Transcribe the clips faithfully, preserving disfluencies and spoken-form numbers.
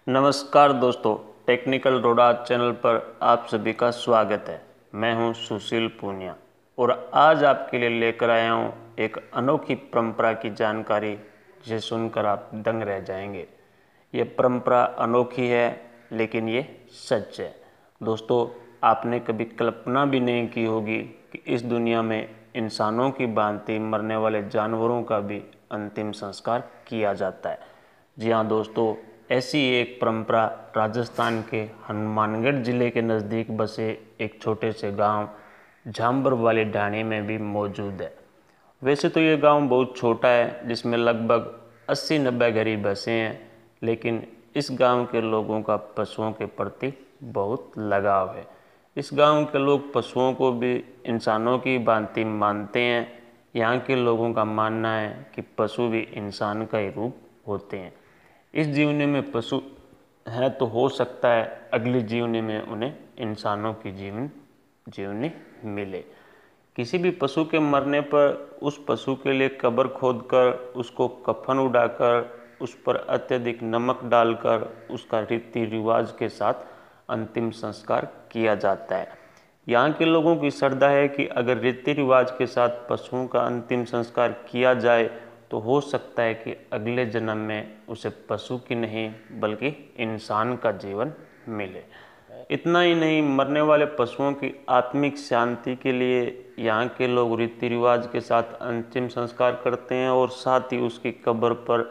नमस्कार दोस्तों, technical रोडाज channel पर आप सभी का स्वागत है। मैं हूं सुशील पूनिया और आज आपके लिए लेकर आया हूं एक अनोखी परंपरा की जानकारी, जिसे सुनकर आप दंग रह जाएंगे। ये परंपरा अनोखी है, लेकिन ये सच है। दोस्तों, आपने कभी कल्पना भी नहीं की होगी कि इस दुनिया में इंसानों की भांति मरने वाले जानवरों का भी अंतिम संस्कार किया जाता है। जी हाँ दोस्तों, ऐसी एक परंपरा राजस्थान के हनुमानगढ़ जिले के नज़दीक बसे एक छोटे से गांव झांबर वाली ढाणी में भी मौजूद है। वैसे तो ये गांव बहुत छोटा है, जिसमें लगभग अस्सी नब्बे घर ही बसे हैं, लेकिन इस गांव के लोगों का पशुओं के प्रति बहुत लगाव है। इस गांव के लोग पशुओं को भी इंसानों की भांति मानते हैं। यहाँ के लोगों का मानना है कि पशु भी इंसान का ही रूप होते हैं। इस जीवनी में पशु है तो हो सकता है अगली जीवनी में उन्हें इंसानों की जीवन जीवनी मिले। किसी भी पशु के मरने पर उस पशु के लिए कब्र खोदकर, उसको कफन उड़ाकर, उस पर अत्यधिक नमक डालकर उसका रीति रिवाज के साथ अंतिम संस्कार किया जाता है। यहाँ के लोगों की श्रद्धा है कि अगर रीति रिवाज के साथ पशुओं का अंतिम संस्कार किया जाए तो हो सकता है कि अगले जन्म में उसे पशु की नहीं बल्कि इंसान का जीवन मिले। इतना ही नहीं, मरने वाले पशुओं की आत्मिक शांति के लिए यहाँ के लोग रीति रिवाज के साथ अंतिम संस्कार करते हैं और साथ ही उसकी कब्र पर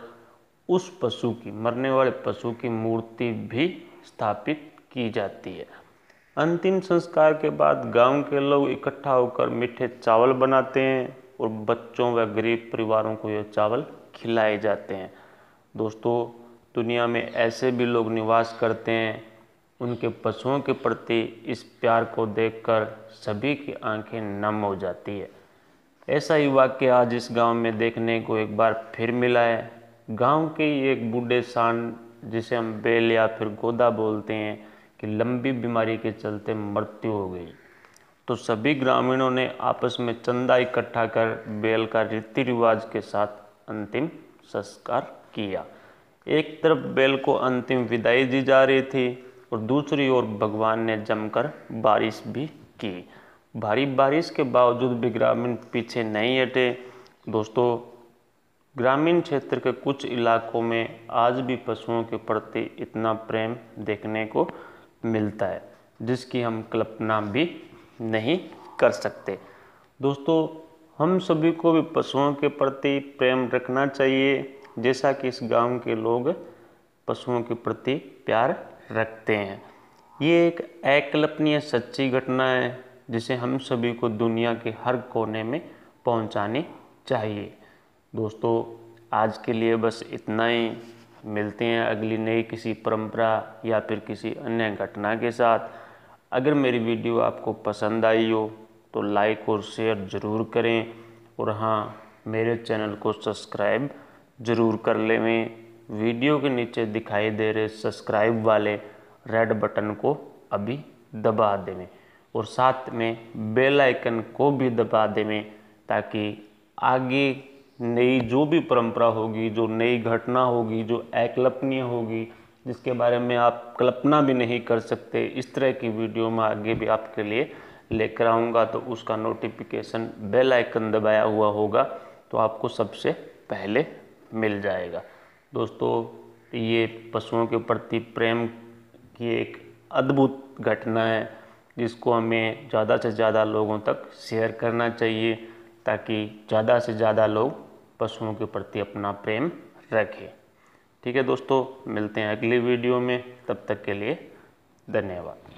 उस पशु की मरने वाले पशु की मूर्ति भी स्थापित की जाती है। अंतिम संस्कार के बाद गांव के लोग इकट्ठा होकर मीठे चावल बनाते हैं और बच्चों व गरीब परिवारों को ये चावल खिलाए जाते हैं। दोस्तों, दुनिया में ऐसे भी लोग निवास करते हैं, उनके पशुओं के प्रति इस प्यार को देखकर सभी की आंखें नम हो जाती है। ऐसा ही वाक्य आज इस गांव में देखने को एक बार फिर मिला है। गांव के ही एक बूढ़े सांड, जिसे हम बैल या फिर गोदा बोलते हैं, कि लंबी बीमारी के चलते मृत्यु हो गई, तो सभी ग्रामीणों ने आपस में चंदा इकट्ठा कर बैल का रीति रिवाज के साथ अंतिम संस्कार किया। एक तरफ बैल को अंतिम विदाई दी जा रही थी और दूसरी ओर भगवान ने जमकर बारिश भी की। भारी बारिश के बावजूद भी ग्रामीण पीछे नहीं हटे। दोस्तों, ग्रामीण क्षेत्र के कुछ इलाकों में आज भी पशुओं के प्रति इतना प्रेम देखने को मिलता है, जिसकी हम कल्पना भी नहीं कर सकते। दोस्तों, हम सभी को भी पशुओं के प्रति प्रेम रखना चाहिए, जैसा कि इस गांव के लोग पशुओं के प्रति प्यार रखते हैं। ये एक अकल्पनीय सच्ची घटना है, जिसे हम सभी को दुनिया के हर कोने में पहुंचानी चाहिए। दोस्तों, आज के लिए बस इतना ही। मिलते हैं अगली नई किसी परंपरा या फिर किसी अन्य घटना के साथ। अगर मेरी वीडियो आपको पसंद आई हो तो लाइक और शेयर ज़रूर करें, और हाँ, मेरे चैनल को सब्सक्राइब ज़रूर कर लें। वीडियो के नीचे दिखाई दे रहे सब्सक्राइब वाले रेड बटन को अभी दबा दें और साथ में बेल आइकन को भी दबा दें, ताकि आगे नई जो भी परंपरा होगी, जो नई घटना होगी, जो अकल्पनीय होगी, जिसके बारे में आप कल्पना भी नहीं कर सकते, इस तरह की वीडियो में आगे भी आपके लिए लेकर आऊँगा। तो उसका नोटिफिकेशन बेल आइकन दबाया हुआ होगा तो आपको सबसे पहले मिल जाएगा। दोस्तों, ये पशुओं के प्रति प्रेम की एक अद्भुत घटना है, जिसको हमें ज़्यादा से ज़्यादा लोगों तक शेयर करना चाहिए, ताकि ज़्यादा से ज़्यादा लोग पशुओं के प्रति अपना प्रेम रखें। ठीक है दोस्तों, मिलते हैं अगली वीडियो में। तब तक के लिए धन्यवाद।